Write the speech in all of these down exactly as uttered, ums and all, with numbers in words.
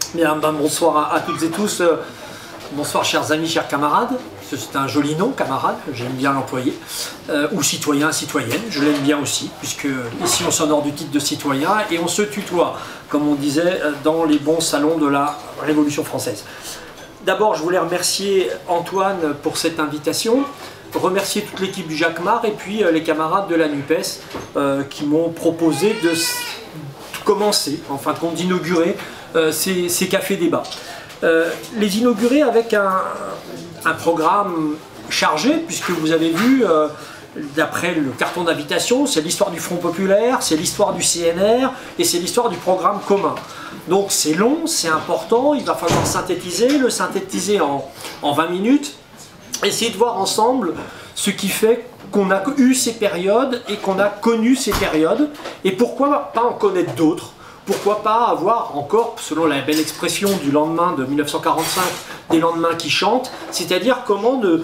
Bien, ben, bonsoir à, à toutes et tous. Euh, bonsoir chers amis, chers camarades. C'est un joli nom, camarade, j'aime bien l'employer. Euh, ou citoyen, citoyenne, je l'aime bien aussi, puisque ici on s'honore du titre de citoyen et on se tutoie, comme on disait dans les bons salons de la Révolution française. D'abord, je voulais remercier Antoine pour cette invitation, remercier toute l'équipe du Jacquemart et puis euh, les camarades de la NUPES euh, qui m'ont proposé de commencer, en fin de compte, d'inaugurer euh, ces, ces cafés-débats. Euh, les inaugurer avec un, un programme chargé, puisque vous avez vu, euh, d'après le carton d'invitation, c'est l'histoire du Front Populaire, c'est l'histoire du C N R et c'est l'histoire du programme commun. Donc c'est long, c'est important, il va falloir synthétiser, le synthétiser en, en vingt minutes, essayer de voir ensemble ce qui fait qu'on a eu ces périodes et qu'on a connu ces périodes, et pourquoi pas en connaître d'autres. Pourquoi pas avoir encore, selon la belle expression du lendemain de mille neuf cent quarante-cinq, des lendemains qui chantent, c'est-à-dire comment de,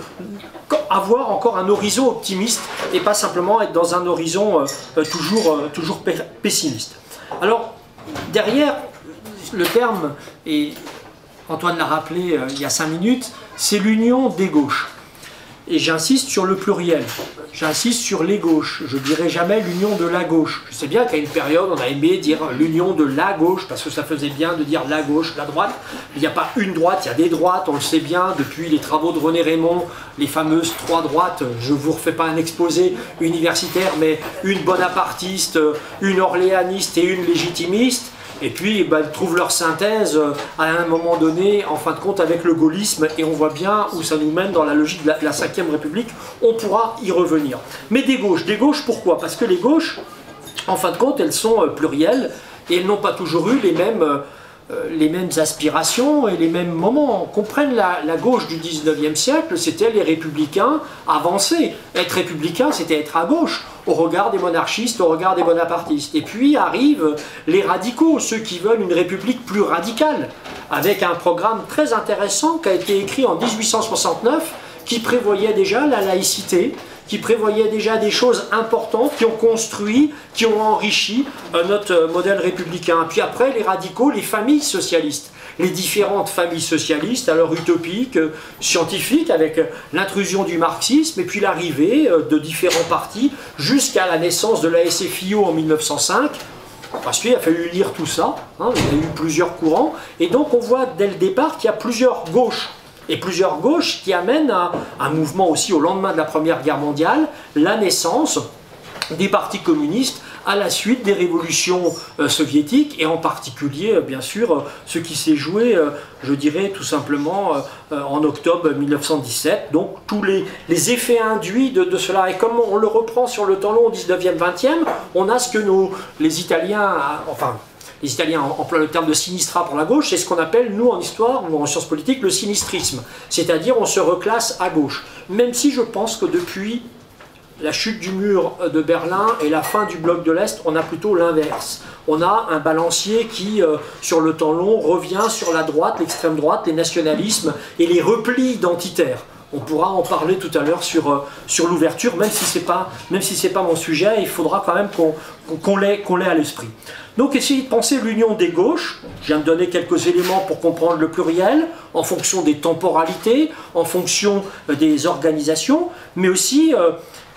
avoir encore un horizon optimiste et pas simplement être dans un horizon euh, toujours, euh, toujours pessimiste. Alors, derrière le terme, et Antoine l'a rappelé euh, il y a cinq minutes, c'est l'union des gauches. Et j'insiste sur le pluriel, j'insiste sur les gauches, je ne dirai jamais l'union de la gauche. Je sais bien qu'à une période, on a aimé dire l'union de la gauche, parce que ça faisait bien de dire la gauche, la droite. Il n'y a pas une droite, il y a des droites, on le sait bien, depuis les travaux de René Raymond, les fameuses trois droites. Je ne vous refais pas un exposé universitaire, mais une bonapartiste, une orléaniste et une légitimiste. Et puis, ben, ils trouvent leur synthèse à un moment donné, en fin de compte, avec le gaullisme, et on voit bien où ça nous mène dans la logique de la, la cinquième République. On pourra y revenir. Mais des gauches, des gauches pourquoi? Parce que les gauches, en fin de compte, elles sont plurielles, et elles n'ont pas toujours eu les mêmes, euh, les mêmes aspirations et les mêmes moments. Qu'on prenne la, la gauche du dix-neuvième siècle, c'était les républicains avancés. Être républicain, c'était être à gauche, au regard des monarchistes, au regard des bonapartistes. Et puis arrivent les radicaux, ceux qui veulent une république plus radicale, avec un programme très intéressant qui a été écrit en mille huit cent soixante-neuf, qui prévoyait déjà la laïcité, qui prévoyait déjà des choses importantes, qui ont construit, qui ont enrichi notre modèle républicain. Puis après, les radicaux, les familles socialistes. Les différentes familles socialistes, alors utopiques, scientifiques, avec l'intrusion du marxisme, et puis l'arrivée de différents partis, jusqu'à la naissance de la S F I O en mille neuf cent cinq, parce qu'il a fallu lire tout ça, hein, il y a eu plusieurs courants, et donc on voit dès le départ qu'il y a plusieurs gauches, et plusieurs gauches qui amènent à un mouvement aussi au lendemain de la Première Guerre mondiale, la naissance des partis communistes à la suite des révolutions euh, soviétiques, et en particulier, euh, bien sûr, euh, ce qui s'est joué, euh, je dirais tout simplement, euh, euh, en octobre mille neuf cent dix-sept, donc tous les, les effets induits de, de cela. Et comme on le reprend sur le temps long au dix-neuvième, vingtième, on a ce que nos, les Italiens, enfin, les Italiens emploient le terme de sinistra pour la gauche, c'est ce qu'on appelle, nous, en histoire ou en sciences politiques, le sinistrisme. C'est-à-dire, on se reclasse à gauche. Même si je pense que depuis la chute du mur de Berlin et la fin du bloc de l'Est, on a plutôt l'inverse. On a un balancier qui, euh, sur le temps long, revient sur la droite, l'extrême droite, les nationalismes et les replis identitaires. On pourra en parler tout à l'heure sur, euh, sur l'ouverture, même si ce n'est pas, même si c'est pas mon sujet, il faudra quand même qu'on qu'on l'ait qu'on l'ait à l'esprit. Donc essayez de penser l'union des gauches. Je viens de donner quelques éléments pour comprendre le pluriel, en fonction des temporalités, en fonction euh, des organisations, mais aussi... Euh,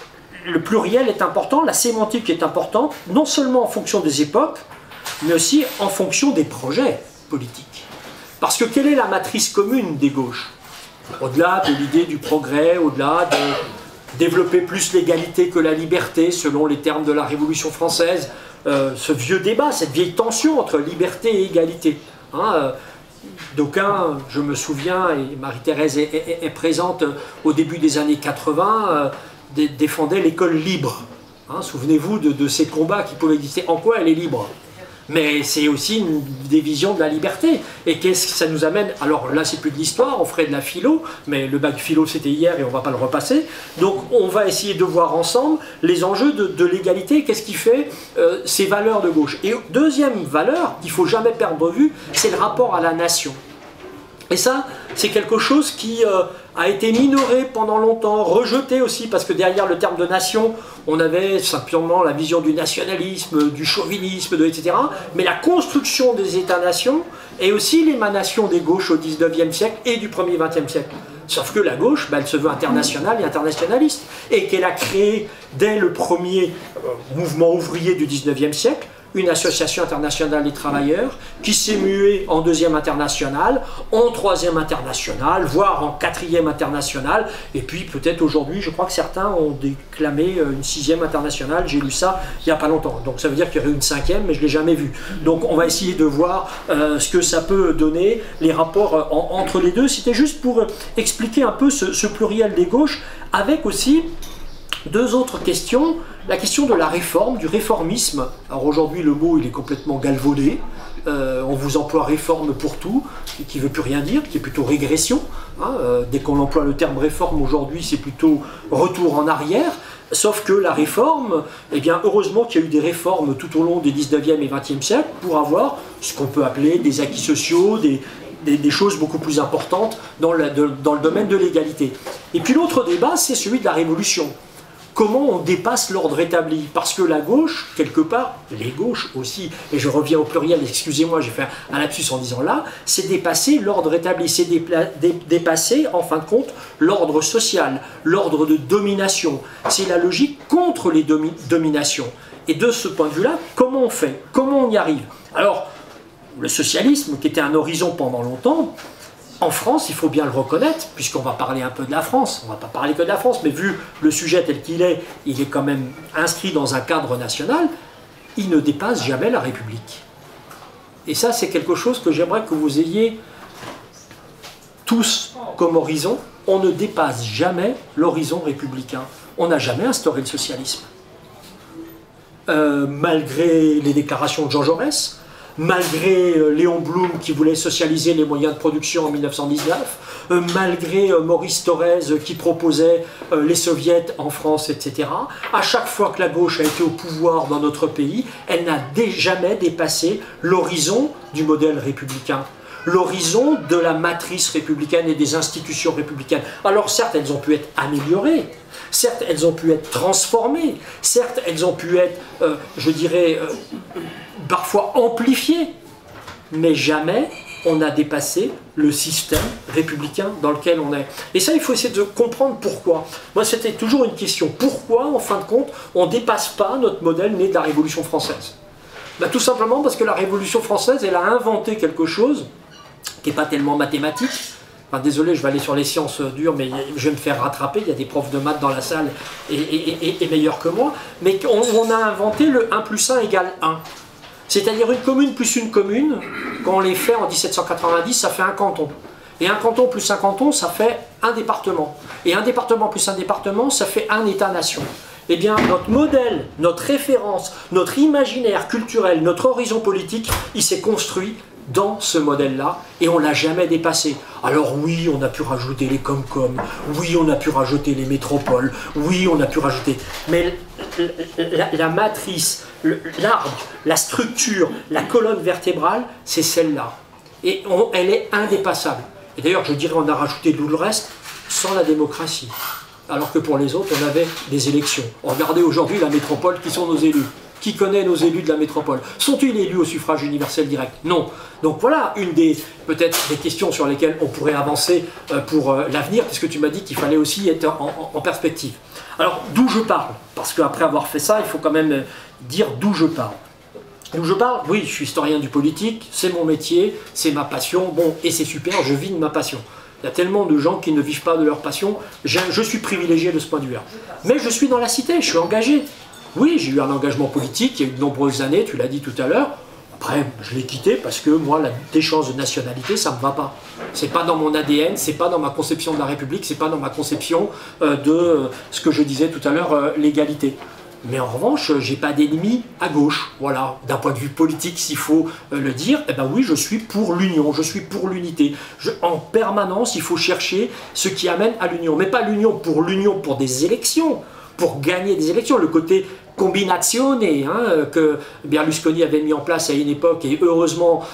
le pluriel est important, la sémantique est importante, non seulement en fonction des époques, mais aussi en fonction des projets politiques. Parce que quelle est la matrice commune des gauches? Au-delà de l'idée du progrès, au-delà de développer plus l'égalité que la liberté, selon les termes de la Révolution française, euh, ce vieux débat, cette vieille tension entre liberté et égalité. Hein, euh, D'aucuns, je me souviens, et Marie-Thérèse est, est, est présente au début des années quatre-vingt, euh, défendait l'école libre. Hein, souvenez-vous de, de ces combats qui pouvaient exister. En quoi elle est libre? Mais c'est aussi une, des visions de la liberté. Et qu'est-ce que ça nous amène? Alors là, c'est plus de l'histoire, on ferait de la philo, mais le bac philo, c'était hier et on ne va pas le repasser. Donc on va essayer de voir ensemble les enjeux de, de l'égalité, qu'est-ce qui fait euh, ces valeurs de gauche. Et deuxième valeur qu'il ne faut jamais perdre de vue, c'est le rapport à la nation. Et ça, c'est quelque chose qui, euh, a été minorée pendant longtemps, rejetée aussi, parce que derrière le terme de nation, on avait simplement la vision du nationalisme, du chauvinisme, de, et cetera. Mais la construction des États-nations est aussi l'émanation des gauches au dix-neuvième siècle et du premier vingtième siècle. Sauf que la gauche, ben, elle se veut internationale et internationaliste, et qu'elle a créé, dès le premier euh, mouvement ouvrier du dix-neuvième siècle, une association internationale des travailleurs qui s'est muée en deuxième internationale, en troisième internationale, voire en quatrième internationale, et puis peut-être aujourd'hui, je crois que certains ont déclamé une sixième internationale, j'ai lu ça il n'y a pas longtemps, donc ça veut dire qu'il y aurait une cinquième, mais je ne l'ai jamais vue. Donc on va essayer de voir euh, ce que ça peut donner, les rapports euh, en, entre les deux. C'était juste pour euh, expliquer un peu ce, ce pluriel des gauches, avec aussi deux autres questions. La question de la réforme, du réformisme. Alors aujourd'hui, le mot il est complètement galvaudé. Euh, on vous emploie réforme pour tout, qui ne veut plus rien dire, qui est plutôt régression. Hein. Euh, dès qu'on emploie le terme réforme aujourd'hui, c'est plutôt retour en arrière. Sauf que la réforme, eh bien, heureusement qu'il y a eu des réformes tout au long des dix-neuvième et vingtième siècles pour avoir ce qu'on peut appeler des acquis sociaux, des, des, des choses beaucoup plus importantes dans, la, de, dans le domaine de l'égalité. Et puis l'autre débat, c'est celui de la révolution. Comment on dépasse l'ordre établi? Parce que la gauche, quelque part, les gauches aussi, et je reviens au pluriel, excusez-moi, j'ai fait un lapsus en disant là, c'est dépasser l'ordre établi, c'est dé dé dépasser, en fin de compte, l'ordre social, l'ordre de domination. C'est la logique contre les domi dominations. Et de ce point de vue-là, comment on fait? Comment on y arrive? Alors, le socialisme, qui était un horizon pendant longtemps, en France, il faut bien le reconnaître, puisqu'on va parler un peu de la France, on ne va pas parler que de la France, mais vu le sujet tel qu'il est, il est quand même inscrit dans un cadre national, il ne dépasse jamais la République. Et ça, c'est quelque chose que j'aimerais que vous ayez tous comme horizon. On ne dépasse jamais l'horizon républicain. On n'a jamais instauré le socialisme. Euh, malgré les déclarations de Jean Jaurès, malgré euh, Léon Blum qui voulait socialiser les moyens de production en mille neuf cent dix-neuf, euh, malgré euh, Maurice Thorez euh, qui proposait euh, les soviets en France, et cetera. À chaque fois que la gauche a été au pouvoir dans notre pays, elle n'a jamais dépassé l'horizon du modèle républicain, l'horizon de la matrice républicaine et des institutions républicaines. Alors certes, elles ont pu être améliorées, certes, elles ont pu être transformées, certes, elles ont pu être, euh, je dirais, euh, parfois amplifiées, mais jamais on n'a dépassé le système républicain dans lequel on est. Et ça, il faut essayer de comprendre pourquoi. Moi, c'était toujours une question. Pourquoi, en fin de compte, on ne dépasse pas notre modèle né de la Révolution française? Ben, tout simplement parce que la Révolution française, elle a inventé quelque chose qui n'est pas tellement mathématique. Enfin, désolé, je vais aller sur les sciences dures, mais je vais me faire rattraper. Il y a des profs de maths dans la salle et, et, et, et meilleurs que moi. Mais on, on a inventé le un plus un égale un. C'est-à-dire une commune plus une commune, quand on les fait en mille sept cent quatre-vingt-dix, ça fait un canton. Et un canton plus un canton, ça fait un département. Et un département plus un département, ça fait un État-nation. Eh bien, notre modèle, notre référence, notre imaginaire culturel, notre horizon politique, il s'est construit dans ce modèle-là, et on ne l'a jamais dépassé. Alors oui, on a pu rajouter les com-com, oui, on a pu rajouter les métropoles, oui, on a pu rajouter... Mais la, la matrice, l'arbre, la structure, la colonne vertébrale, c'est celle-là. Et on, elle est indépassable. Et d'ailleurs, je dirais, on a rajouté tout le reste sans la démocratie. Alors que pour les autres, on avait des élections. Regardez aujourd'hui la métropole, qui sont nos élus. Qui connaît nos élus de la métropole? Sont-ils élus au suffrage universel direct? Non. Donc voilà une des peut-être des questions sur lesquelles on pourrait avancer pour l'avenir, puisque tu m'as dit qu'il fallait aussi être en, en, en perspective. Alors d'où je parle? Parce qu'après avoir fait ça, il faut quand même dire d'où je parle. D'où je parle? Oui, je suis historien du politique, c'est mon métier, c'est ma passion, bon, et c'est super, je vis de ma passion. Il y a tellement de gens qui ne vivent pas de leur passion, je, je suis privilégié de ce point de vue-là. Mais je suis dans la cité, je suis engagé. Oui, j'ai eu un engagement politique il y a eu de nombreuses années, tu l'as dit tout à l'heure. Après, je l'ai quitté parce que moi, la déchéance de nationalité, ça ne me va pas. C'est pas dans mon A D N, c'est pas dans ma conception de la République, c'est pas dans ma conception euh, de euh, ce que je disais tout à l'heure, euh, l'égalité. Mais en revanche, j'ai pas d'ennemis à gauche. Voilà, d'un point de vue politique, s'il faut euh, le dire, eh ben oui, je suis pour l'union, je suis pour l'unité. En permanence, il faut chercher ce qui amène à l'union. Mais pas l'union pour l'union pour des élections, pour gagner des élections. Le côté combinazione hein, que Berlusconi avait mis en place à une époque, et heureusement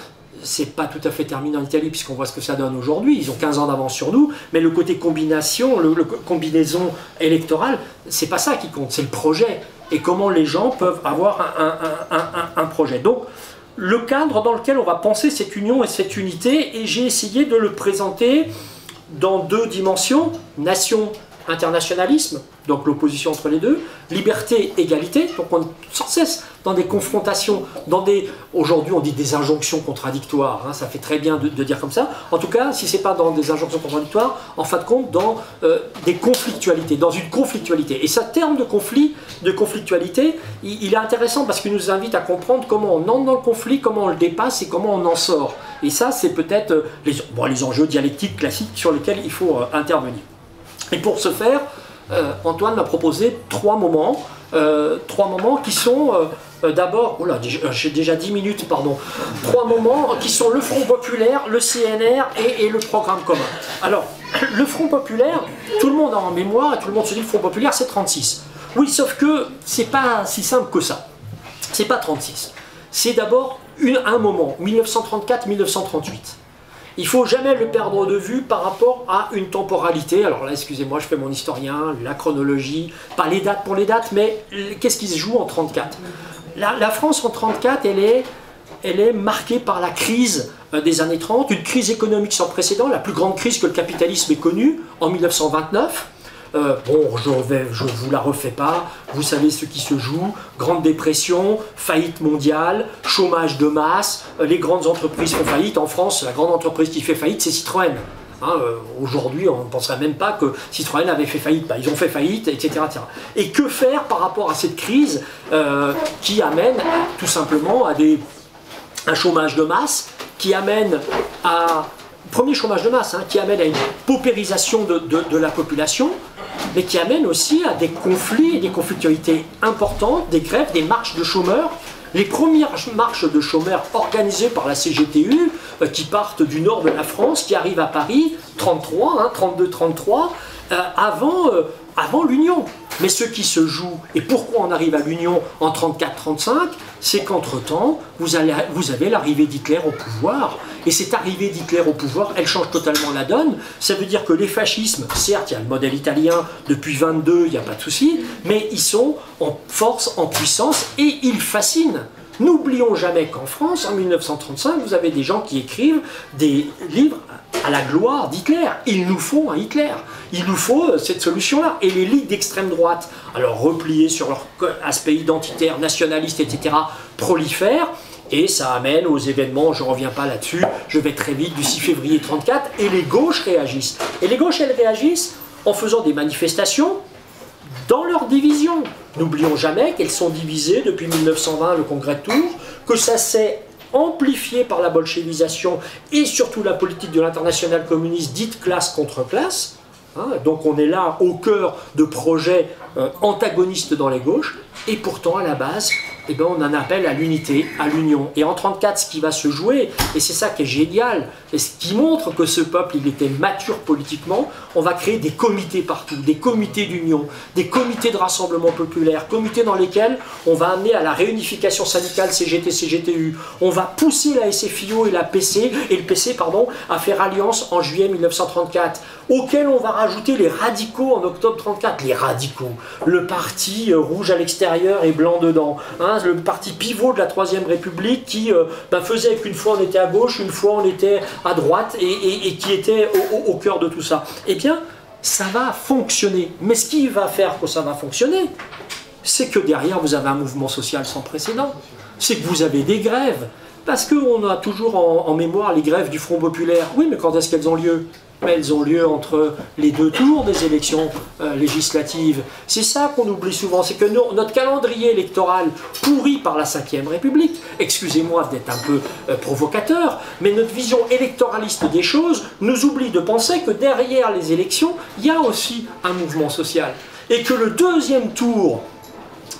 c'est pas tout à fait terminé en Italie, puisqu'on voit ce que ça donne aujourd'hui. Ils ont quinze ans d'avance sur nous, mais le côté combination, le, le combinaison électorale, c'est pas ça qui compte, c'est le projet. Et comment les gens peuvent avoir un, un, un, un, un projet. Donc, le cadre dans lequel on va penser cette union et cette unité, et j'ai essayé de le présenter dans deux dimensions, nation, internationalisme, donc l'opposition entre les deux, liberté, égalité, donc on est sans cesse dans des confrontations, dans des, aujourd'hui on dit des injonctions contradictoires, hein, ça fait très bien de, de dire comme ça, en tout cas si c'est pas dans des injonctions contradictoires, en fin de compte dans euh, des conflictualités, dans une conflictualité. Et ce terme de conflit, de conflictualité, il, il est intéressant parce qu'il nous invite à comprendre comment on entre dans le conflit, comment on le dépasse et comment on en sort. Et ça c'est peut-être les, bon, les enjeux dialectiques classiques sur lesquels il faut euh, intervenir. Et pour ce faire, euh, Antoine m'a proposé trois moments, euh, trois moments qui sont euh, d'abord, oh là, j'ai déjà dix minutes, pardon, trois moments qui sont le Front Populaire, le C N R et, et le programme commun. Alors, le Front Populaire, tout le monde a en mémoire, et tout le monde se dit que le Front Populaire c'est trente-six. Oui, sauf que c'est pas si simple que ça. C'est pas trente-six. C'est d'abord un moment, mille neuf cent trente-quatre mille neuf cent trente-huit. Il ne faut jamais le perdre de vue par rapport à une temporalité. Alors là, excusez-moi, je fais mon historien, la chronologie, pas les dates pour les dates, mais qu'est-ce qui se joue en trente-quatre? la, la France en trente-quatre, elle est, elle est marquée par la crise des années trente, une crise économique sans précédent, la plus grande crise que le capitalisme ait connue en mille neuf cent vingt-neuf. Euh, bon, je ne vous la refais pas, vous savez ce qui se joue, Grande Dépression, faillite mondiale, chômage de masse, euh, les grandes entreprises font faillite. En France, la grande entreprise qui fait faillite, c'est Citroën. Hein, euh, Aujourd'hui, on ne penserait même pas que Citroën avait fait faillite. Bah, ils ont fait faillite, et cetera, et cetera. Et que faire par rapport à cette crise euh, qui amène tout simplement à des, un chômage de masse, qui amène à... Premier chômage de masse, hein, qui amène à une paupérisation de, de, de la population, mais qui amène aussi à des conflits et des conflictualités importantes, des grèves, des marches de chômeurs. Les premières marches de chômeurs organisées par la C G T U, euh, qui partent du nord de la France, qui arrivent à Paris, trente-trois, hein, trente-deux trente-trois, euh, avant, euh, avant l'Union. Mais ce qui se joue, et pourquoi on arrive à l'Union en trente-quatre trente-cinq, c'est qu'entre-temps, vous, allez, vous avez l'arrivée d'Hitler au pouvoir. Et cette arrivée d'Hitler au pouvoir, elle change totalement la donne. Ça veut dire que les fascismes, certes, il y a le modèle italien, depuis vingt-deux, il n'y a pas de souci, mais ils sont en force, en puissance, et ils fascinent. N'oublions jamais qu'en France, en mille neuf cent trente-cinq, vous avez des gens qui écrivent des livres à la gloire d'Hitler. Il nous faut un Hitler. Il nous faut cette solution-là. Et les ligues d'extrême droite, alors repliées sur leur aspect identitaire, nationaliste, et cetera, prolifèrent. Et ça amène aux événements, je ne reviens pas là-dessus, je vais très vite, du six février trente-quatre, et les gauches réagissent. Et les gauches, elles réagissent en faisant des manifestations dans leur division. N'oublions jamais qu'elles sont divisées depuis mille neuf cent vingt, le congrès de Tours, que ça s'est amplifié par la bolchevisation et surtout la politique de l'internationale communiste dite classe contre classe. Hein, donc on est là au cœur de projets euh, antagonistes dans les gauches, et pourtant à la base, eh ben, on en appelle à l'unité, à l'union. Et en trente-quatre, ce qui va se jouer, et c'est ça qui est génial, et ce qui montre que ce peuple il était mature politiquement, on va créer des comités partout, des comités d'union, des comités de rassemblement populaire, comités dans lesquels on va amener à la réunification syndicale C G T C G T U, on va pousser la S F I O et la P C, et le P C pardon, à faire alliance en juillet mille neuf cent trente-quatre, auquel on va rajouter les radicaux en octobre trente-quatre, les radicaux, le parti euh, rouge à l'extérieur et blanc dedans, hein, le parti pivot de la Troisième République qui euh, ben faisait qu'une fois on était à gauche, une fois on était à droite, et, et, et qui était au, au, au cœur de tout ça. Eh bien, ça va fonctionner. Mais ce qui va faire que ça va fonctionner, c'est que derrière vous avez un mouvement social sans précédent. C'est que vous avez des grèves. Parce qu'on a toujours en, en mémoire les grèves du Front Populaire. Oui, mais quand est-ce qu'elles ont lieu? Mais elles ont lieu entre les deux tours des élections euh, législatives. C'est ça qu'on oublie souvent, c'est que nos, notre calendrier électoral pourri par la cinquième République, excusez-moi d'être un peu euh, provocateur, mais notre vision électoraliste des choses nous oublie de penser que derrière les élections, il y a aussi un mouvement social. Et que le deuxième tour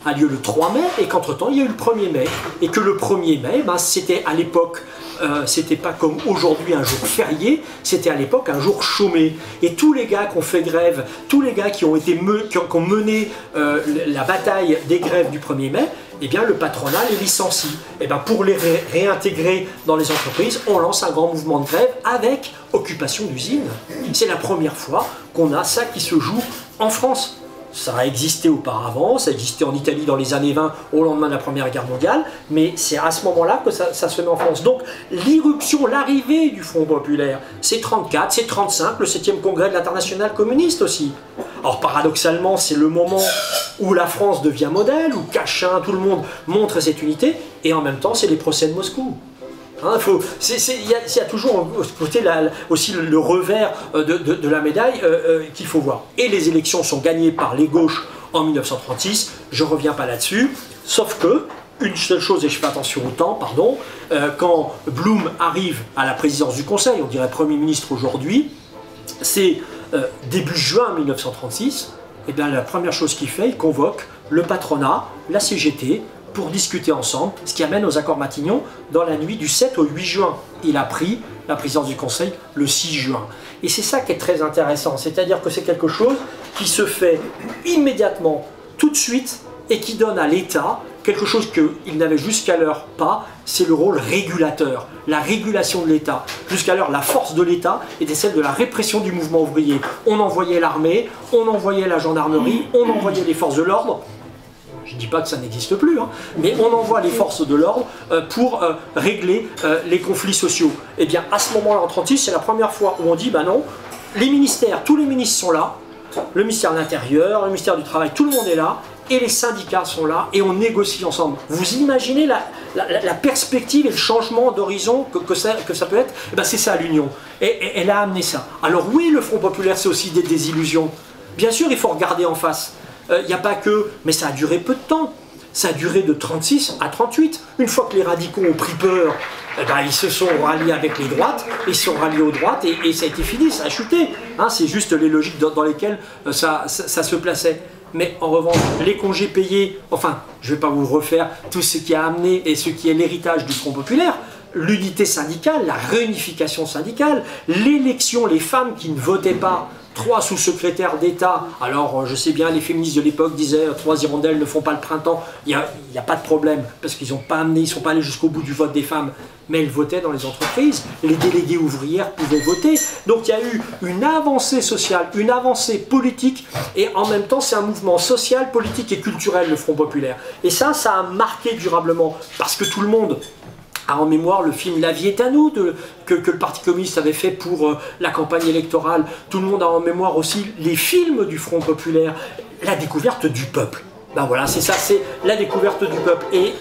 a lieu le trois mai et qu'entre-temps il y a eu le premier mai. Et que le premier mai, ben, c'était à l'époque, euh, c'était pas comme aujourd'hui un jour férié, c'était à l'époque un jour chômé. Et tous les gars qui ont fait grève, tous les gars qui ont, été me, qui ont, qui ont mené euh, la bataille des grèves du premier mai, eh bien le patronat les licencie. Et bien pour les ré réintégrer dans les entreprises, on lance un grand mouvement de grève avec occupation d'usine. C'est la première fois qu'on a ça qui se joue en France. Ça a existé auparavant, ça existait en Italie dans les années vingt, au lendemain de la Première Guerre mondiale, mais c'est à ce moment-là que ça, ça se met en France. Donc l'irruption, l'arrivée du Front populaire, c'est trente-quatre, c'est trente-cinq, le septième congrès de l'Internationale communiste aussi. Alors paradoxalement, c'est le moment où la France devient modèle, où Cachin, tout le monde montre cette unité, et en même temps, c'est les procès de Moscou. Hein, faut, c'est, c'est, y, a, y a toujours côté la, aussi le, le revers de, de, de la médaille euh, euh, qu'il faut voir. Et les élections sont gagnées par les gauches en mille neuf cent trente-six, je ne reviens pas là-dessus, sauf que, une seule chose, et je fais attention au temps, pardon, euh, quand Blum arrive à la présidence du Conseil, on dirait Premier ministre aujourd'hui, c'est euh, début juin mille neuf cent trente-six, et bien la première chose qu'il fait, il convoque le patronat, la C G T, pour discuter ensemble, ce qui amène aux accords Matignon dans la nuit du sept au huit juin. Il a pris la présidence du Conseil le six juin. Et c'est ça qui est très intéressant, c'est-à-dire que c'est quelque chose qui se fait immédiatement, tout de suite, et qui donne à l'État quelque chose qu'il n'avait jusqu'alors pas, c'est le rôle régulateur, la régulation de l'État. Jusqu'alors, la force de l'État était celle de la répression du mouvement ouvrier. On envoyait l'armée, on envoyait la gendarmerie, on envoyait les forces de l'ordre. Je ne dis pas que ça n'existe plus, hein, mais on envoie les forces de l'ordre euh, pour euh, régler euh, les conflits sociaux. Et bien à ce moment-là, en trente-six, c'est la première fois où on dit, ben non, les ministères, tous les ministres sont là, le ministère de l'Intérieur, le ministère du Travail, tout le monde est là, et les syndicats sont là, et on négocie ensemble. Vous imaginez la, la, la perspective et le changement d'horizon que, que, ça, que ça peut être? Eh ben c'est ça l'union, et, et elle a amené ça. Alors oui, le Front populaire, c'est aussi des désillusions. Bien sûr, il faut regarder en face. Il n'y a pas que, mais ça a duré peu de temps. Ça a duré de trente-six à trente-huit. Une fois que les radicaux ont pris peur, eh ben, ils se sont ralliés avec les droites, ils se sont ralliés aux droites et, et ça a été fini, ça a chuté. Hein, c'est juste les logiques dans, dans lesquelles ça, ça, ça se plaçait. Mais en revanche, les congés payés, enfin, je ne vais pas vous refaire tout ce qui a amené et ce qui est l'héritage du Front populaire, l'unité syndicale, la réunification syndicale, l'élection, les femmes qui ne votaient pas, trois sous-secrétaires d'État. Alors, je sais bien, les féministes de l'époque disaient « trois hirondelles ne font pas le printemps ». Il n'y a, a pas de problème, parce qu'ils n'ont pas amené, ils ne sont pas allés jusqu'au bout du vote des femmes. Mais elles votaient dans les entreprises. Les déléguées ouvrières pouvaient voter. Donc, il y a eu une avancée sociale, une avancée politique, et en même temps, c'est un mouvement social, politique et culturel, le Front populaire. Et ça, ça a marqué durablement, parce que tout le monde a en mémoire le film La vie est à nous de, que, que le Parti communiste avait fait pour euh, la campagne électorale. Tout le monde a en mémoire aussi les films du Front populaire, la découverte du peuple. Ben voilà, c'est ça, c'est la découverte du peuple. Et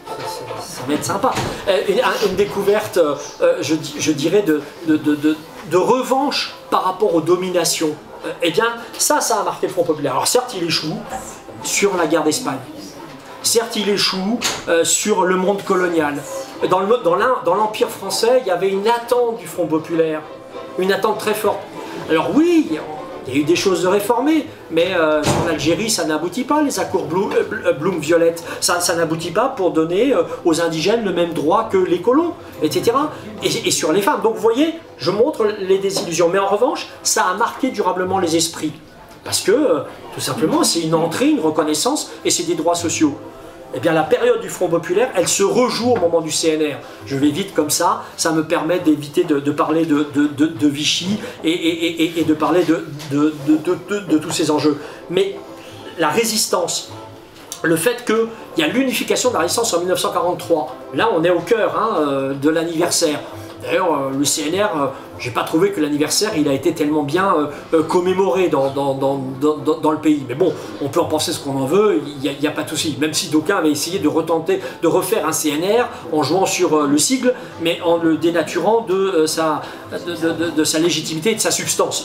ça va être sympa. Une, une découverte, euh, je, je dirais, de, de, de, de, de revanche par rapport aux dominations. Euh, eh bien, ça, ça a marqué le Front populaire. Alors certes, il échoue sur la guerre d'Espagne. Certes, il échoue euh, sur le monde colonial. Dans l'Empire français, il y avait une attente du Front populaire, une attente très forte. Alors oui, il y a eu des choses de réformer, mais euh, sur l'Algérie, ça n'aboutit pas, les accords Blum-Violette, ça, ça n'aboutit pas pour donner euh, aux indigènes le même droit que les colons, et cetera. Et, et sur les femmes. Donc vous voyez, je montre les désillusions. Mais en revanche, ça a marqué durablement les esprits. Parce que, euh, tout simplement, c'est une entrée, une reconnaissance, et c'est des droits sociaux. Eh bien, la période du Front populaire, elle se rejoue au moment du C N R. Je vais vite comme ça, ça me permet d'éviter de, de parler de, de, de, de Vichy et, et, et, et de parler de, de, de, de, de, de tous ces enjeux. Mais la résistance, le fait qu'il y a l'unification de la résistance en mille neuf cent quarante-trois, là on est au cœur hein, de l'anniversaire. D'ailleurs, le C N R, j'ai pas trouvé que l'anniversaire il a été tellement bien euh, commémoré dans, dans, dans, dans, dans le pays. Mais bon, on peut en penser ce qu'on en veut, il n'y a, a pas de souci. Même si d'aucuns avaient essayé de retenter, de refaire un C N R en jouant sur euh, le sigle, mais en le dénaturant de, euh, sa, de, de, de, de sa légitimité et de sa substance.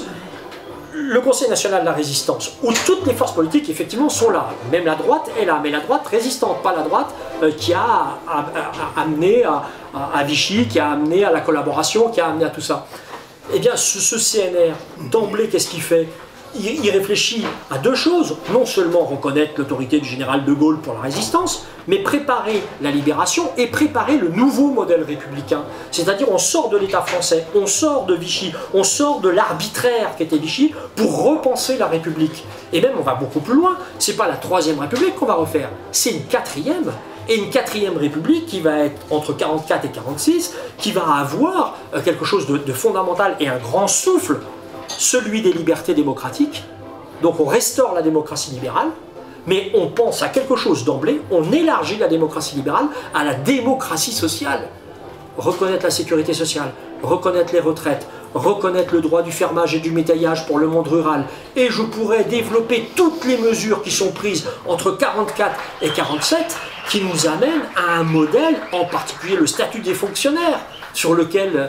Le Conseil national de la résistance, où toutes les forces politiques effectivement sont là, même la droite est là, mais la droite résistante, pas la droite euh, qui a, a, a, a amené à, à, à Vichy, qui a amené à la collaboration, qui a amené à tout ça. Eh bien ce, ce C N R, d'emblée, qu'est-ce qu'il fait? il, il réfléchit à deux choses. Non seulement reconnaître l'autorité du général de Gaulle pour la résistance, mais préparer la libération et préparer le nouveau modèle républicain. C'est-à-dire on sort de l'État français, on sort de Vichy, on sort de l'arbitraire qu'était Vichy pour repenser la République. Et même on va beaucoup plus loin, c'est pas la troisième République qu'on va refaire, c'est une quatrième. Et une quatrième République qui va être entre quarante-quatre et quarante-six, qui va avoir quelque chose de, de fondamental et un grand souffle, celui des libertés démocratiques. Donc on restaure la démocratie libérale, mais on pense à quelque chose d'emblée, on élargit la démocratie libérale à la démocratie sociale. Reconnaître la sécurité sociale, reconnaître les retraites, reconnaître le droit du fermage et du métayage pour le monde rural. Et je pourrais développer toutes les mesures qui sont prises entre quarante-quatre et quarante-sept qui nous amènent à un modèle, en particulier le statut des fonctionnaires, sur lequel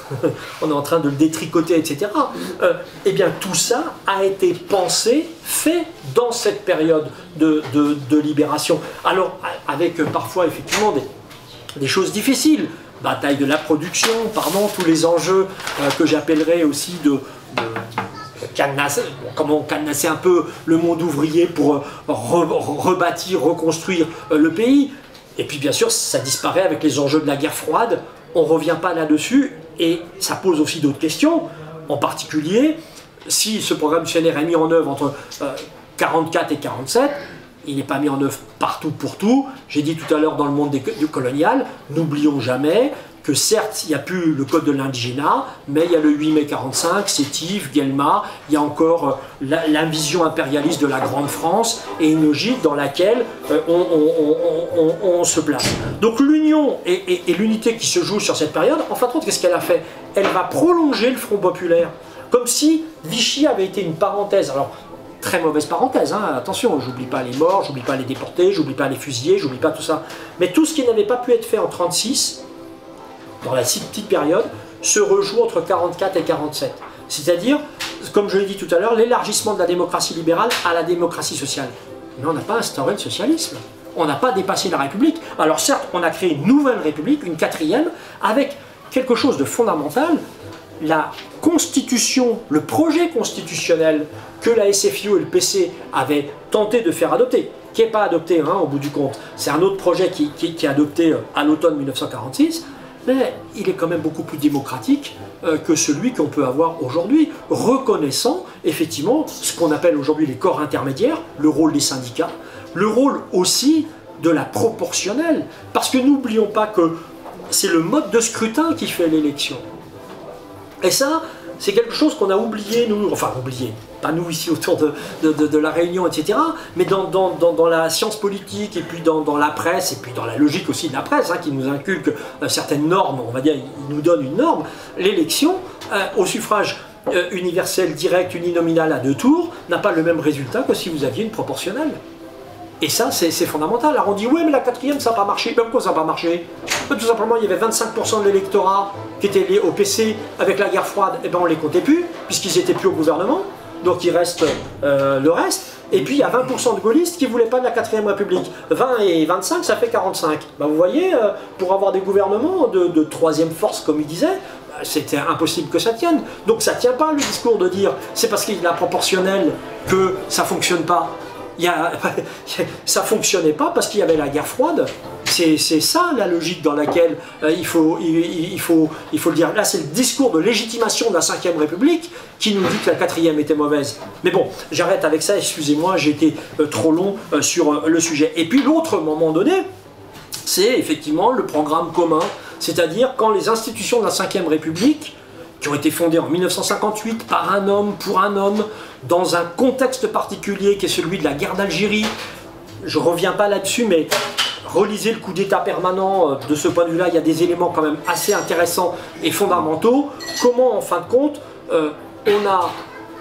on est en train de le détricoter, et cetera. Euh, eh bien, tout ça a été pensé, fait dans cette période de, de, de libération. Alors, avec euh, parfois, effectivement, des, des choses difficiles. Bataille de la production, pardon, tous les enjeux euh, que j'appellerais aussi de... de Cadenasser, comment cadenasser un peu le monde ouvrier pour re, rebâtir, reconstruire le pays. Et puis bien sûr, ça disparaît avec les enjeux de la guerre froide. On ne revient pas là-dessus et ça pose aussi d'autres questions. En particulier, si ce programme C N R est mis en œuvre entre euh, quarante-quatre et quarante-sept, il n'est pas mis en œuvre partout pour tout. J'ai dit tout à l'heure dans le monde des, du colonial, n'oublions jamais que certes, il n'y a plus le code de l'indigénat, mais il y a le huit mai quarante-cinq, Sétif, Guelma, il y a encore euh, la, vision impérialiste de la Grande France et une logique dans laquelle euh, on, on, on, on, on se place. Donc l'union et, et, et l'unité qui se joue sur cette période, en fin de compte, qu'est-ce qu'elle a fait? Elle va prolonger le Front populaire, comme si Vichy avait été une parenthèse. Alors, très mauvaise parenthèse, hein, attention, j'oublie pas les morts, j'oublie pas les déportés, j'oublie pas les fusillés, j'oublie pas tout ça. Mais tout ce qui n'avait pas pu être fait en trente-six, dans la petite période, se rejoue entre quarante-quatre et quarante-sept. C'est-à-dire, comme je l'ai dit tout à l'heure, l'élargissement de la démocratie libérale à la démocratie sociale. Mais on n'a pas instauré le socialisme. On n'a pas dépassé la République. Alors certes, on a créé une nouvelle République, une quatrième, avec quelque chose de fondamental, la constitution, le projet constitutionnel que la S F I O et le P C avaient tenté de faire adopter, qui n'est pas adopté hein, au bout du compte. C'est un autre projet qui, qui, qui est adopté à l'automne mille neuf cent quarante-six, mais il est quand même beaucoup plus démocratique euh, que celui qu'on peut avoir aujourd'hui, reconnaissant effectivement ce qu'on appelle aujourd'hui les corps intermédiaires, le rôle des syndicats, le rôle aussi de la proportionnelle, parce que n'oublions pas que c'est le mode de scrutin qui fait l'élection. Et ça, c'est quelque chose qu'on a oublié, nous, enfin oublié, pas nous ici autour de, de, de, de la Réunion, et cetera, mais dans, dans, dans, dans la science politique, et puis dans, dans la presse, et puis dans la logique aussi de la presse, hein, qui nous inculque euh, certaines normes, on va dire, il nous donne une norme, l'élection, euh, au suffrage euh, universel, direct, uninominal à deux tours, n'a pas le même résultat que si vous aviez une proportionnelle. Et ça, c'est fondamental. Alors on dit, ouais, mais la quatrième, ça n'a pas marché. Ben, pourquoi ça n'a pas marché? ben, Tout simplement, il y avait vingt-cinq pour cent de l'électorat qui était lié au P C avec la guerre froide. Et ben, on ne les comptait plus, puisqu'ils n'étaient plus au gouvernement. Donc il reste euh, le reste. Et puis il y a vingt pour cent de gaullistes qui ne voulaient pas de la quatrième République. vingt et vingt-cinq, ça fait quarante-cinq. Ben, vous voyez, euh, pour avoir des gouvernements de, de troisième force, comme il disait, c'était impossible que ça tienne. Donc ça ne tient pas le discours de dire c'est parce qu'il y a la proportionnelle que ça ne fonctionne pas. Il y a, ça ne fonctionnait pas parce qu'il y avait la guerre froide. C'est ça la logique dans laquelle euh, il, faut, il, il, faut, il faut le dire. Là, c'est le discours de légitimation de la cinquième République qui nous dit que la quatrième était mauvaise. Mais bon, j'arrête avec ça, excusez-moi, j'ai été euh, trop long euh, sur euh, le sujet. Et puis l'autre moment donné, c'est effectivement le programme commun, c'est-à-dire quand les institutions de la cinquième République, qui ont été fondées en mille neuf cent cinquante-huit par un homme, pour un homme, dans un contexte particulier qui est celui de la guerre d'Algérie. Je ne reviens pas là-dessus, mais relisez le coup d'État permanent. De ce point de vue-là, il y a des éléments quand même assez intéressants et fondamentaux. Comment, en fin de compte, euh, on a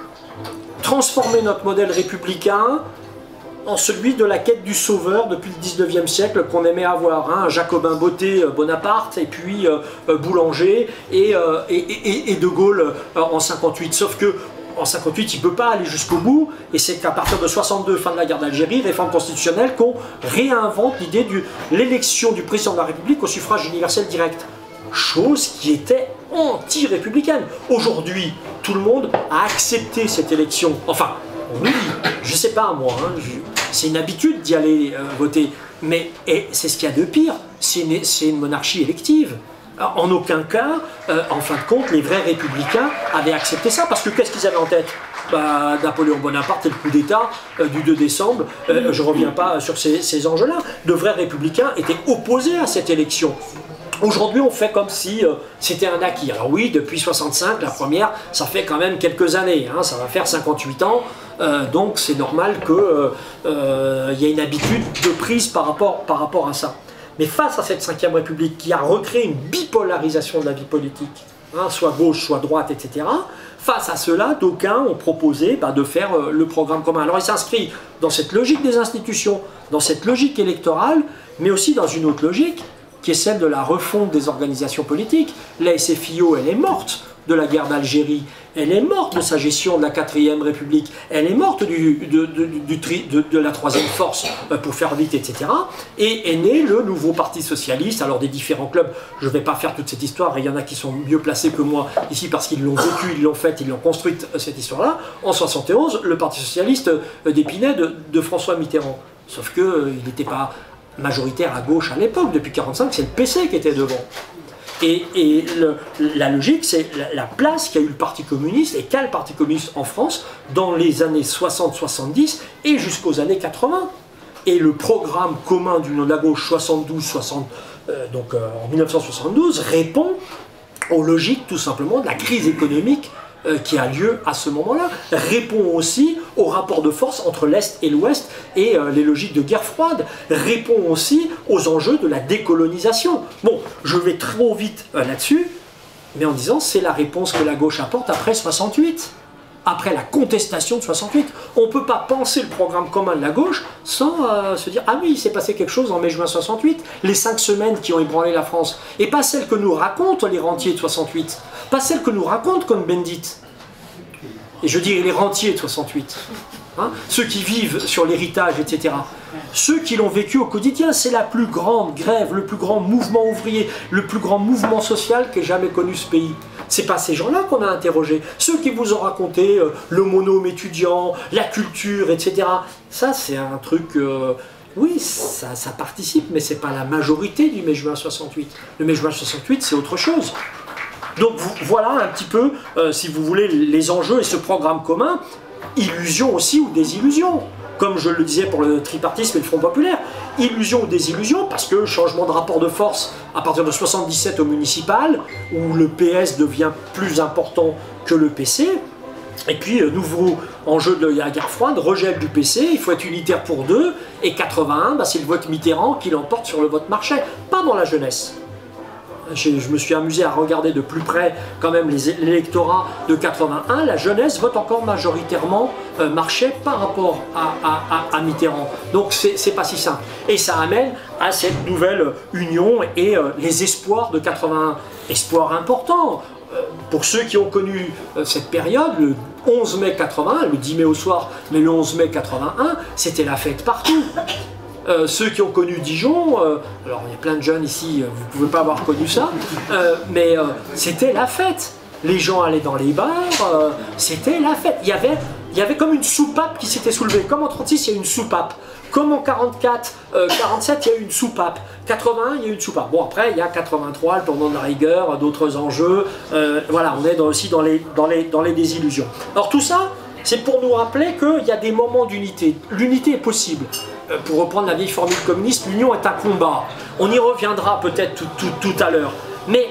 transformé notre modèle républicain en celui de la quête du sauveur depuis le dix-neuvième siècle qu'on aimait avoir, hein, Jacobin Botté, Bonaparte, et puis euh, Boulanger et, euh, et, et, et De Gaulle euh, en cinquante-huit. Sauf que en cinquante-huit, il ne peut pas aller jusqu'au bout, et c'est qu'à partir de soixante-deux, fin de la guerre d'Algérie, réforme constitutionnelle, qu'on réinvente l'idée de l'élection du président de la République au suffrage universel direct. chose qui était anti-républicaine. Aujourd'hui, tout le monde a accepté cette élection. Enfin, oui, je sais pas moi, hein, c'est une habitude d'y aller euh, voter, mais c'est ce qu'il y a de pire, c'est une, une monarchie élective. En aucun cas, euh, en fin de compte, les vrais républicains avaient accepté ça, parce que qu'est-ce qu'ils avaient en tête? Bah, Napoléon Bonaparte et le coup d'État euh, du deux décembre, euh, je ne reviens pas sur ces, ces enjeux-là. De vrais républicains étaient opposés à cette élection. Aujourd'hui, on fait comme si euh, c'était un acquis. Alors oui, depuis soixante-cinq, la première, ça fait quand même quelques années, hein, ça va faire cinquante-huit ans, euh, donc c'est normal qu'il euh, euh, y ait une habitude de prise par rapport, par rapport à ça. Mais face à cette cinquième République qui a recréé une bipolarisation de la vie politique, hein, soit gauche, soit droite, et cetera, face à cela, d'aucuns ont proposé bah, de faire euh, le programme commun. Alors il s'inscrit dans cette logique des institutions, dans cette logique électorale, mais aussi dans une autre logique, qui est celle de la refonte des organisations politiques. La S F I O, elle est morte de la guerre d'Algérie, elle est morte de sa gestion de la quatrième République, elle est morte du, de, de, du tri, de, de la troisième force, pour faire vite, et cetera. Et est né le nouveau Parti Socialiste, alors des différents clubs. Je ne vais pas faire toute cette histoire, et il y en a qui sont mieux placés que moi ici, parce qu'ils l'ont vécu, ils l'ont fait, ils l'ont construite, cette histoire-là. En soixante et onze, le Parti Socialiste d'Épinay de, de François Mitterrand. Sauf qu'il euh, n'était pas majoritaire à gauche à l'époque, depuis quarante-cinq, c'est le P C qui était devant. Et, et le, la logique, c'est la, la place qu'a eu le Parti communiste et qu'a le Parti communiste en France dans les années soixante soixante-dix et jusqu'aux années quatre-vingts. Et le programme commun d'Union de la gauche soixante-douze soixante, euh, donc euh, en mille neuf cent soixante-douze, répond aux logiques tout simplement de la crise économique Euh, qui a lieu à ce moment-là, répond aussi au rapport de force entre l'Est et l'Ouest et euh, les logiques de guerre froide, répond aussi aux enjeux de la décolonisation. Bon, je vais trop vite euh, là-dessus, mais en disant c'est la réponse que la gauche apporte après soixante-huit, après la contestation de soixante-huit. On ne peut pas penser le programme commun de la gauche sans euh, se dire « Ah oui, il s'est passé quelque chose en mai-juin soixante-huit, les cinq semaines qui ont ébranlé la France. » Et pas celle que nous racontent les rentiers de soixante-huit, pas celle que nous raconte Cohn-Bendit. Et je dirais les rentiers de soixante-huit. Hein, ceux qui vivent sur l'héritage, et cetera. Ceux qui l'ont vécu au quotidien, c'est la plus grande grève, le plus grand mouvement ouvrier, le plus grand mouvement social qu'ait jamais connu ce pays. C'est pas ces gens-là qu'on a interrogés. Ceux qui vous ont raconté euh, le monôme étudiant, la culture, et cetera. Ça, c'est un truc... Euh, oui, ça, ça participe, mais c'est pas la majorité du mai-juin soixante-huit. Le mai-juin soixante-huit, c'est autre chose. Donc voilà un petit peu, euh, si vous voulez, les enjeux et ce programme commun. Illusion aussi ou désillusion, comme je le disais pour le tripartisme et le Front populaire. Illusion ou désillusion, parce que changement de rapport de force à partir de soixante-dix-sept au municipal, où le P S devient plus important que le P C. Et puis, euh, nouveau enjeu de la guerre froide, rejet du P C, il faut être unitaire pour deux, et quatre-vingt-un, bah, c'est le vote Mitterrand qui l'emporte sur le vote Marchais, pas dans la jeunesse. Je, je me suis amusé à regarder de plus près quand même l'électorat de quatre-vingt-un, la jeunesse vote encore majoritairement euh, Marchais par rapport à, à, à, à Mitterrand. Donc c'est pas si simple. Et ça amène à cette nouvelle union et euh, les espoirs de quatre-vingt-un. Espoirs importants. Euh, pour ceux qui ont connu euh, cette période, le onze mai quatre-vingt-un, le dix mai au soir, mais le onze mai quatre-vingt-un, c'était la fête partout. Euh, ceux qui ont connu Dijon, euh, alors il y a plein de jeunes ici, euh, vous ne pouvez pas avoir connu ça, euh, mais euh, c'était la fête. Les gens allaient dans les bars, euh, c'était la fête. Il y avait, il y avait comme une soupape qui s'était soulevée. Comme en trente-six, il y a eu une soupape. Comme en quarante-quatre, euh, quarante-sept, il y a eu une soupape. quatre-vingt-un, il y a eu une soupape. Bon, après, il y a quatre-vingt-trois, le tournant de la rigueur, d'autres enjeux. Euh, voilà, on est dans, aussi dans les, dans, les, dans les désillusions. Alors tout ça, c'est pour nous rappeler qu'il y a des moments d'unité. L'unité est possible. Pour reprendre la vieille formule communiste, l'union est un combat. On y reviendra peut-être tout, tout, tout à l'heure. Mais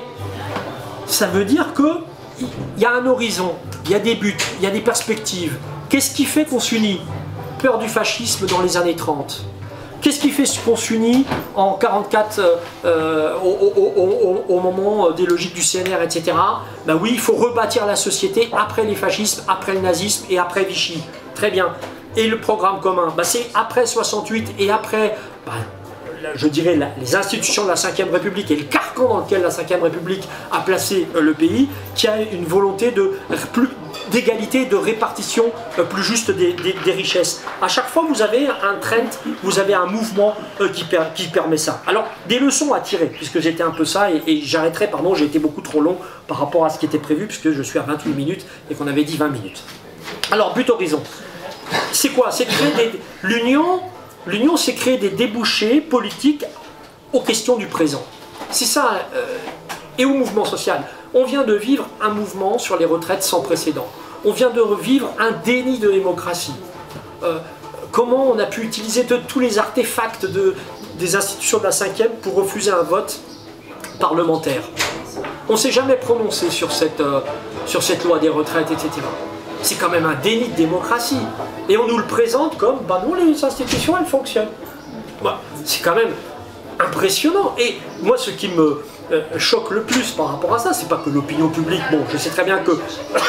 ça veut dire qu'il y a un horizon, il y a des buts, il y a des perspectives. Qu'est-ce qui fait qu'on s'unit? Peur du fascisme dans les années trente. Qu'est-ce qui fait qu'on s'unit en quarante-quatre euh, au, au, au, au moment des logiques du C N R, et cetera. Ben oui, il faut rebâtir la société après les fascismes, après le nazisme et après Vichy. Très bien. Et le programme commun, ben c'est après soixante-huit et après, ben, je dirais, la, les institutions de la cinquième République et le carcan dans lequel la cinquième République a placé euh, le pays, qui a une volonté de, plus, d'égalité, de répartition euh, plus juste des, des, des richesses. À chaque fois, vous avez un trend, vous avez un mouvement euh, qui, per, qui permet ça. Alors, des leçons à tirer, puisque j'étais un peu ça, et, et j'arrêterai, pardon, j'ai été beaucoup trop long par rapport à ce qui était prévu, puisque je suis à vingt-huit minutes et qu'on avait dit vingt minutes. Alors, but horizon. C'est quoi? C'est créer des... L'union, l'union, c'est créer des débouchés politiques aux questions du présent. C'est ça, euh, et au mouvement social. On vient de vivre un mouvement sur les retraites sans précédent. On vient de revivre un déni de démocratie. Euh, comment on a pu utiliser de, tous les artefacts de, des institutions de la cinquième pour refuser un vote parlementaire? On ne s'est jamais prononcé sur cette, euh, sur cette loi des retraites, et cetera. C'est quand même un déni de démocratie. Et on nous le présente comme, bah non, les institutions, elles fonctionnent. Bah, c'est quand même impressionnant. Et moi, ce qui me euh, choque le plus par rapport à ça, c'est pas que l'opinion publique, bon, je sais très bien que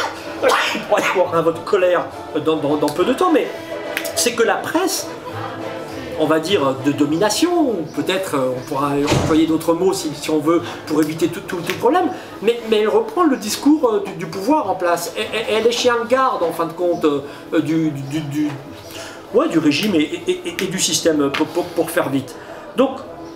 il pourrait y avoir un vote colère dans, dans, dans peu de temps, mais c'est que la presse, on va dire de domination, peut-être on pourra employer d'autres mots si, si on veut pour éviter tout, tout, tout problème, mais, mais elle reprend le discours du, du pouvoir en place. Elle, elle est chien de garde en fin de compte euh, du, du, du, ouais, du régime et, et, et, et du système pour, pour, pour faire vite. Donc,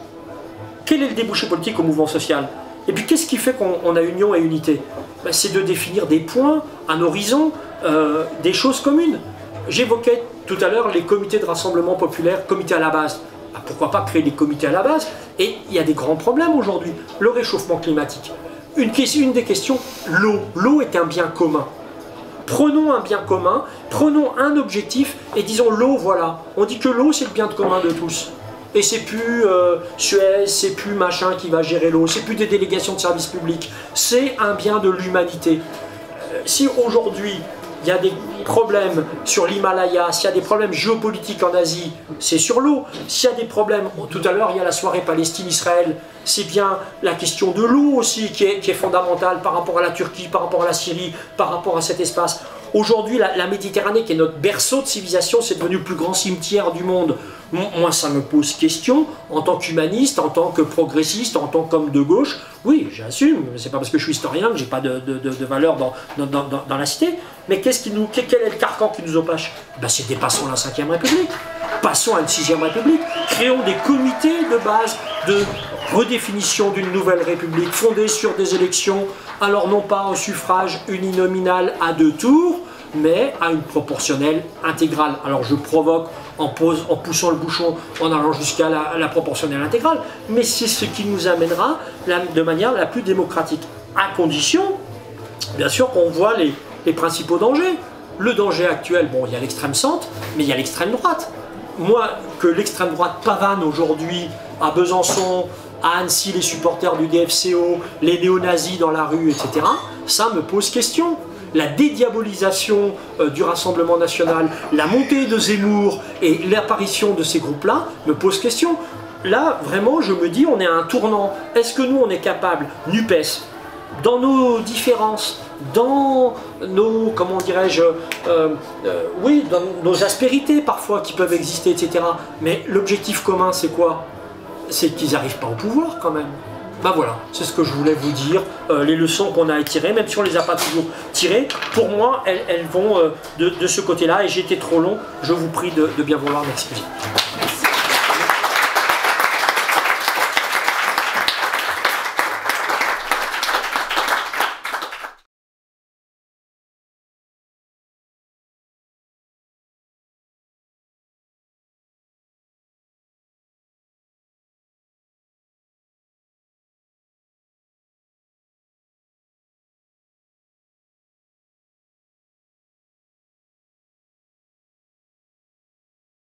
quel est le débouché politique au mouvement social? Et puis qu'est-ce qui fait qu'on a union et unité? Ben, c'est de définir des points, un horizon, euh, des choses communes. J'évoquais tout à l'heure les comités de rassemblement populaire, comités à la base. Ben, pourquoi pas créer des comités à la base? Et il y a des grands problèmes aujourd'hui. Le réchauffement climatique. Une, une des questions, l'eau. L'eau est un bien commun. Prenons un bien commun, prenons un objectif et disons l'eau, voilà. On dit que l'eau, c'est le bien de commun de tous. Et c'est plus euh, Suez, c'est plus machin qui va gérer l'eau, c'est plus des délégations de services publics, c'est un bien de l'humanité. Euh, si aujourd'hui il y a des problèmes sur l'Himalaya, s'il y a des problèmes géopolitiques en Asie, c'est sur l'eau. S'il y a des problèmes, tout à l'heure il y a la soirée Palestine-Israël, c'est bien la question de l'eau aussi qui est, qui est fondamentale par rapport à la Turquie, par rapport à la Syrie, par rapport à cet espace. Aujourd'hui, la, la Méditerranée, qui est notre berceau de civilisation, c'est devenu le plus grand cimetière du monde. Moi, ça me pose question, en tant qu'humaniste, en tant que progressiste, en tant qu'homme de gauche. Oui, j'assume, c'est pas parce que je suis historien que j'ai pas de, de, de, de valeur dans, dans, dans, dans la cité. Mais qu'est-ce qui nous, quel est le carcan qui nous empêche? Ben, c'est dépassons la cinquième République, passons à une sixième République, créons des comités de base de redéfinition d'une nouvelle République fondée sur des élections, alors non pas au suffrage uninominal à deux tours, mais à une proportionnelle intégrale. Alors je provoque en, pose, en poussant le bouchon, en allant jusqu'à la, la proportionnelle intégrale, mais c'est ce qui nous amènera la, de manière la plus démocratique, à condition, bien sûr, qu'on voit les, les principaux dangers. Le danger actuel, bon, il y a l'extrême centre, mais il y a l'extrême droite. Moi, que l'extrême droite pavane aujourd'hui à Besançon, à Annecy, les supporters du D F C O, les néo-nazis dans la rue, et cetera, ça me pose question. La dédiabolisation euh, du Rassemblement national, la montée de Zemmour et l'apparition de ces groupes-là me pose question. Là, vraiment, je me dis, on est à un tournant. Est-ce que nous, on est capable, NUPES, dans nos différences, dans nos, comment dirais-je, euh, euh, oui, dans nos aspérités parfois qui peuvent exister, et cetera. Mais l'objectif commun, c'est quoi? C'est qu'ils n'arrivent pas au pouvoir quand même. Ben voilà, c'est ce que je voulais vous dire, euh, les leçons qu'on a tirées, même si on ne les a pas toujours tirées, pour moi, elles, elles vont euh, de, de ce côté-là, et j'ai été trop long, je vous prie de, de bien vouloir m'excuser.